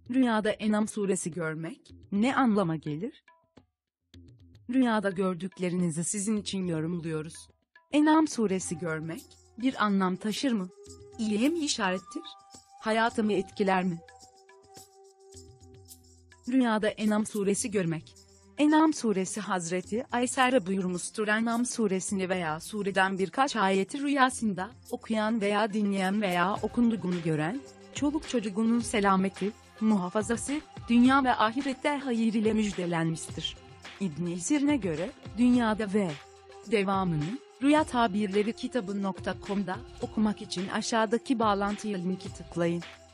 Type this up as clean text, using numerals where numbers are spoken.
Rüyada En'am suresi görmek ne anlama gelir? Rüyada gördüklerinizi sizin için yorumluyoruz. En'am suresi görmek bir anlam taşır mı? İyiye mi işarettir? Hayatımı etkiler mi? Rüyada En'am suresi görmek. En'am suresi Hazreti Ayser'e buyurmuştur. En'am suresini veya sureden birkaç ayeti rüyasında okuyan veya dinleyen veya okunduğunu gören, çoluk çocuğunun selameti, muhafazası, dünya ve ahirette hayır ile müjdelenmiştir. İbn Sir'ine göre, dünyada ve devamını, Rüya Tabirleri kitabı.com'da okumak için aşağıdaki bağlantıya linki tıklayın.